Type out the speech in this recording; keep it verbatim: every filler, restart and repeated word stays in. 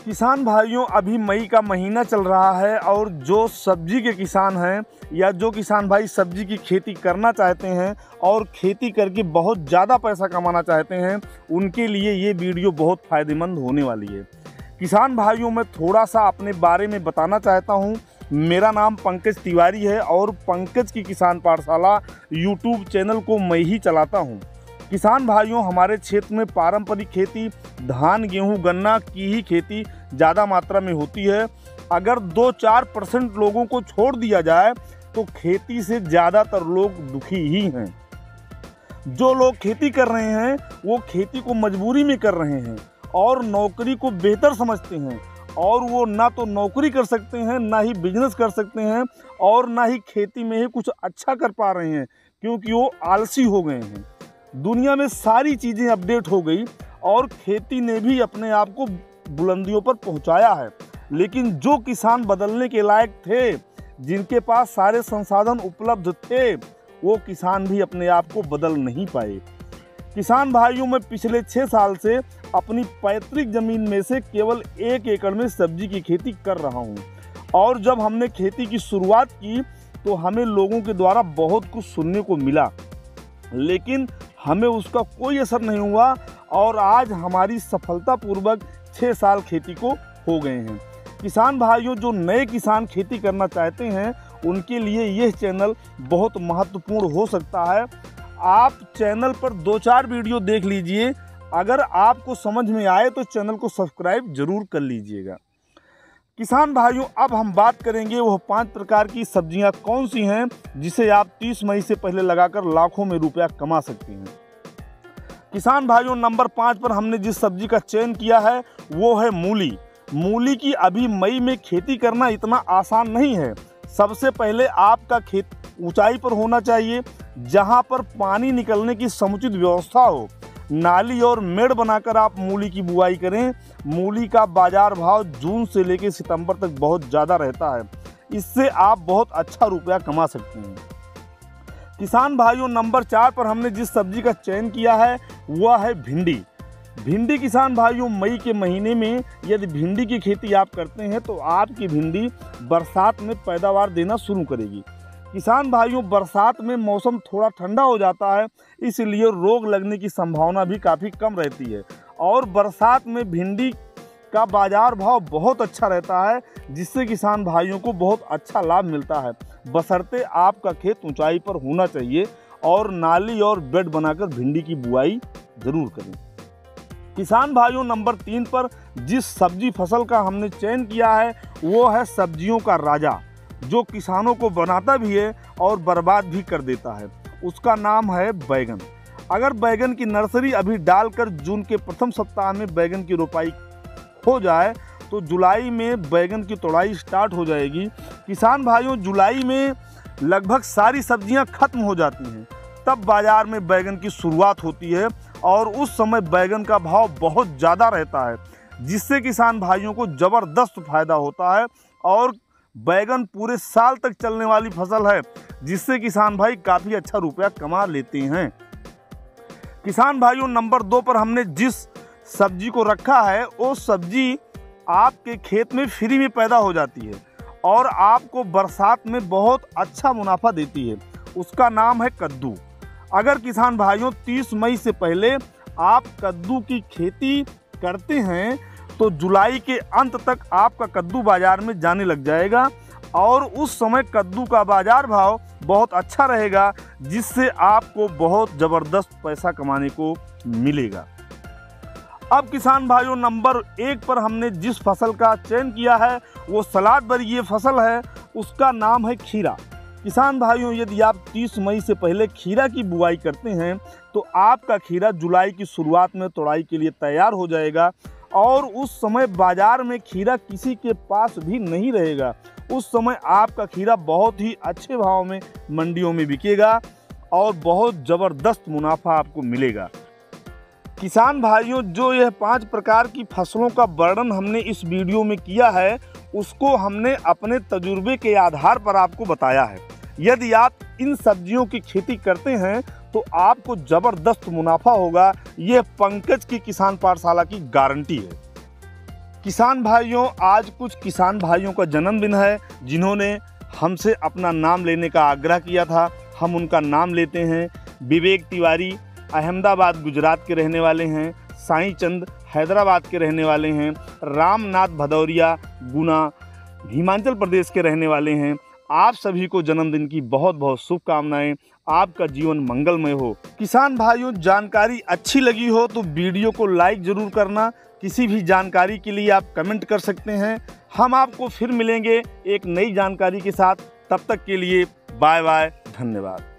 किसान भाइयों, अभी मई का महीना चल रहा है और जो सब्जी के किसान हैं या जो किसान भाई सब्जी की खेती करना चाहते हैं और खेती करके बहुत ज़्यादा पैसा कमाना चाहते हैं, उनके लिए ये वीडियो बहुत फ़ायदेमंद होने वाली है। किसान भाइयों, मैं थोड़ा सा अपने बारे में बताना चाहता हूँ। मेरा नाम पंकज तिवारी है और पंकज की किसान पाठशाला यूट्यूब चैनल को मैं ही चलाता हूँ। किसान भाइयों, हमारे क्षेत्र में पारंपरिक खेती धान, गेहूं, गन्ना की ही खेती ज़्यादा मात्रा में होती है। अगर दो चार परसेंट लोगों को छोड़ दिया जाए तो खेती से ज़्यादातर लोग दुखी ही हैं। जो लोग खेती कर रहे हैं वो खेती को मजबूरी में कर रहे हैं और नौकरी को बेहतर समझते हैं, और वो ना तो नौकरी कर सकते हैं, ना ही बिजनेस कर सकते हैं, और ना ही खेती में ही कुछ अच्छा कर पा रहे हैं, क्योंकि वो आलसी हो गए हैं। दुनिया में सारी चीज़ें अपडेट हो गई और खेती ने भी अपने आप को बुलंदियों पर पहुंचाया है, लेकिन जो किसान बदलने के लायक थे, जिनके पास सारे संसाधन उपलब्ध थे, वो किसान भी अपने आप को बदल नहीं पाए। किसान भाइयों, मैं पिछले छः साल से अपनी पैतृक ज़मीन में से केवल एक एकड़ में सब्जी की खेती कर रहा हूँ, और जब हमने खेती की शुरुआत की तो हमें लोगों के द्वारा बहुत कुछ सुनने को मिला, लेकिन हमें उसका कोई असर नहीं हुआ और आज हमारी सफलतापूर्वक छः साल खेती को हो गए हैं। किसान भाइयों, जो नए किसान खेती करना चाहते हैं उनके लिए यह चैनल बहुत महत्वपूर्ण हो सकता है। आप चैनल पर दो चार वीडियो देख लीजिए, अगर आपको समझ में आए तो चैनल को सब्सक्राइब जरूर कर लीजिएगा। किसान भाइयों, अब हम बात करेंगे वह पांच प्रकार की सब्जियां कौन सी हैं जिसे आप तीस मई से पहले लगाकर लाखों में रुपया कमा सकते हैं। किसान भाइयों, नंबर पाँच पर हमने जिस सब्जी का चयन किया है वो है मूली। मूली की अभी मई में खेती करना इतना आसान नहीं है। सबसे पहले आपका खेत ऊंचाई पर होना चाहिए, जहां पर पानी निकलने की समुचित व्यवस्था हो। नाली और मेड़ बनाकर आप मूली की बुआई करें। मूली का बाजार भाव जून से लेकर सितंबर तक बहुत ज़्यादा रहता है, इससे आप बहुत अच्छा रुपया कमा सकते हैं। किसान भाइयों, नंबर चार पर हमने जिस सब्जी का चयन किया है वह है भिंडी। भिंडी किसान भाइयों, मई के महीने में यदि भिंडी की खेती आप करते हैं तो आपकी भिंडी बरसात में पैदावार देना शुरू करेगी। किसान भाइयों, बरसात में मौसम थोड़ा ठंडा हो जाता है, इसलिए रोग लगने की संभावना भी काफ़ी कम रहती है, और बरसात में भिंडी का बाजार भाव बहुत अच्छा रहता है, जिससे किसान भाइयों को बहुत अच्छा लाभ मिलता है। बशर्ते आपका खेत ऊंचाई पर होना चाहिए और नाली और बेड बनाकर भिंडी की बुआई जरूर करें। किसान भाइयों, नंबर तीन पर जिस सब्जी फसल का हमने चयन किया है वो है सब्जियों का राजा, जो किसानों को बनाता भी है और बर्बाद भी कर देता है। उसका नाम है बैगन। अगर बैगन की नर्सरी अभी डालकर जून के प्रथम सप्ताह में बैगन की रोपाई हो जाए तो जुलाई में बैगन की तोड़ाई स्टार्ट हो जाएगी। किसान भाइयों, जुलाई में लगभग सारी सब्जियां खत्म हो जाती हैं, तब बाजार में बैगन की शुरुआत होती है और उस समय बैगन का भाव बहुत ज़्यादा रहता है, जिससे किसान भाइयों को ज़बरदस्त फायदा होता है। और बैगन पूरे साल तक चलने वाली फसल है, जिससे किसान भाई काफ़ी अच्छा रुपया कमा लेते हैं। किसान भाइयों, नंबर दो पर हमने जिस सब्जी को रखा है वो सब्जी आपके खेत में फ्री में पैदा हो जाती है और आपको बरसात में बहुत अच्छा मुनाफा देती है। उसका नाम है कद्दू। अगर किसान भाइयों तीस मई से पहले आप कद्दू की खेती करते हैं तो जुलाई के अंत तक आपका कद्दू बाजार में जाने लग जाएगा और उस समय कद्दू का बाजार भाव बहुत अच्छा रहेगा, जिससे आपको बहुत ज़बरदस्त पैसा कमाने को मिलेगा। अब किसान भाइयों, नंबर एक पर हमने जिस फसल का चयन किया है वो सलाद वर्गीय फसल है, उसका नाम है खीरा। किसान भाइयों, यदि आप तीस मई से पहले खीरा की बुआई करते हैं तो आपका खीरा जुलाई की शुरुआत में तोड़ाई के लिए तैयार हो जाएगा और उस समय बाजार में खीरा किसी के पास भी नहीं रहेगा। उस समय आपका खीरा बहुत ही अच्छे भाव में मंडियों में बिकेगा और बहुत ज़बरदस्त मुनाफा आपको मिलेगा। किसान भाइयों, जो यह पांच प्रकार की फसलों का वर्णन हमने इस वीडियो में किया है उसको हमने अपने तजुर्बे के आधार पर आपको बताया है। यदि आप इन सब्जियों की खेती करते हैं तो आपको ज़बरदस्त मुनाफा होगा, यह पंकज की किसान पाठशाला की गारंटी है। किसान भाइयों, आज कुछ किसान भाइयों का जन्मदिन है जिन्होंने हमसे अपना नाम लेने का आग्रह किया था। हम उनका नाम लेते हैं। विवेक तिवारी अहमदाबाद गुजरात के रहने वाले हैं। साईं चंद हैदराबाद के रहने वाले हैं। रामनाथ भदौरिया गुना हिमाचल प्रदेश के रहने वाले हैं। आप सभी को जन्मदिन की बहुत बहुत शुभकामनाएं। आपका जीवन मंगलमय हो। किसान भाइयों, जानकारी अच्छी लगी हो तो वीडियो को लाइक ज़रूर करना। किसी भी जानकारी के लिए आप कमेंट कर सकते हैं। हम आपको फिर मिलेंगे एक नई जानकारी के साथ। तब तक के लिए बाय बाय, धन्यवाद।